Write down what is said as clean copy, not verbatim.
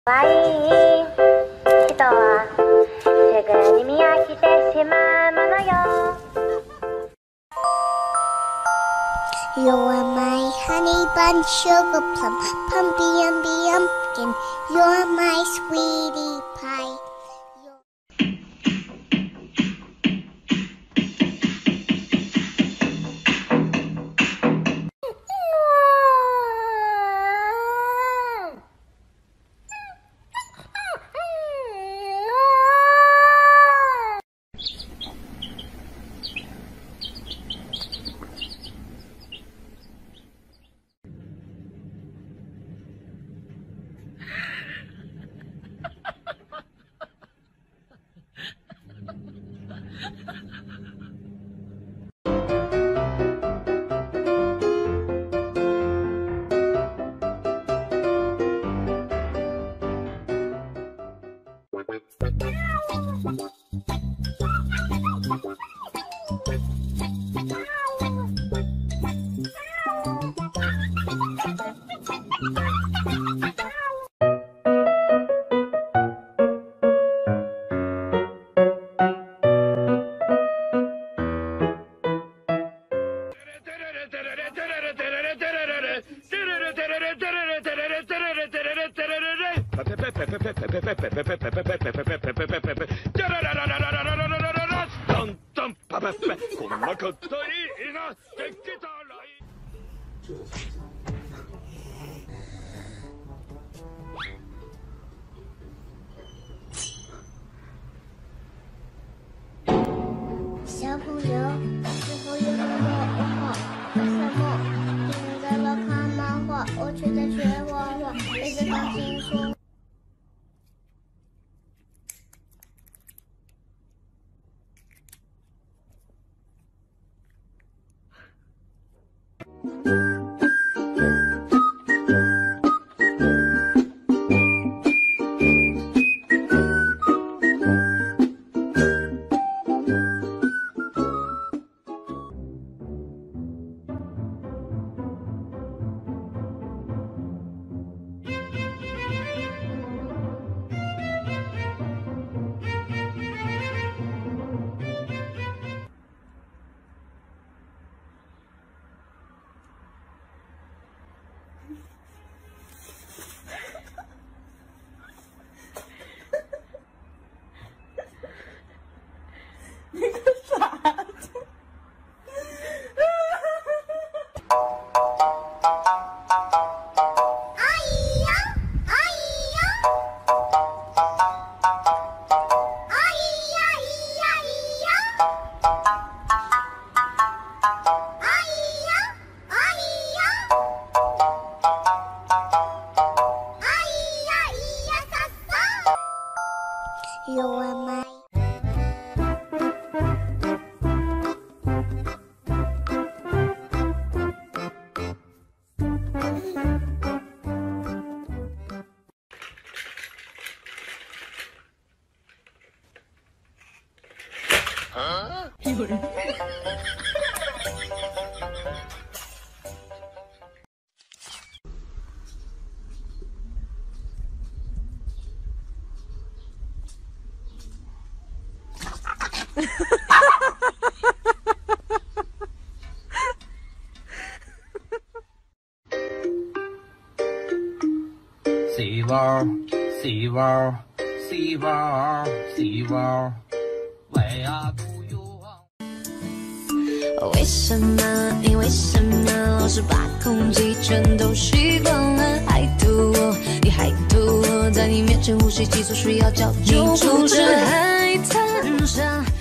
可愛い人はすぐに見飽きてしまうものよ。 You are my honey bun, sugar plum, pumpy pumpkin. You're my sweetie pie.小朋友，最后有什么我为什么听着了看漫画，我却在学画画，背着钢琴说。You are my有人。 希望，希望，希望，希望，为爱不勇。 为什么？你为什么老是把空气全都吸光了？害得我，你害得我在你面前呼吸急促，需要叫救助车海滩上。